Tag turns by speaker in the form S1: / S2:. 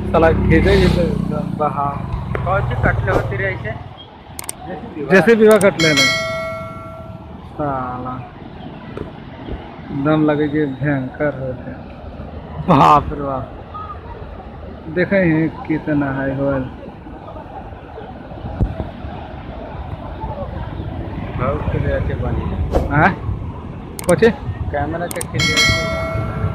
S1: साला खींचे बहा
S2: कौन सी कटले होती रही है
S1: जैसे विवाह कट लेना साला दम लगे कि भयंकर होते बाप रे बाप देखे हैं कितना है होल
S2: बहुत क्लियर के बनी
S1: हाँ कुछ
S2: कैमरा के क्लियर